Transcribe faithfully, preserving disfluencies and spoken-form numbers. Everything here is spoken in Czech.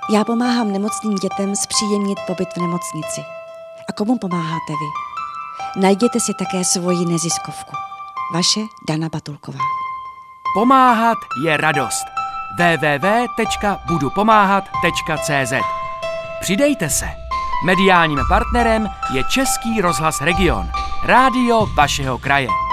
Já pomáhám nemocným dětem zpříjemnit pobyt v nemocnici. A komu pomáháte vy? Najděte si také svoji neziskovku. Vaše Dana Batulková. Pomáhat je radost. w w w tečka budu pomáhat tečka c z. Přidejte se. Mediálním partnerem je Český rozhlas Region. Rádio vašeho kraje.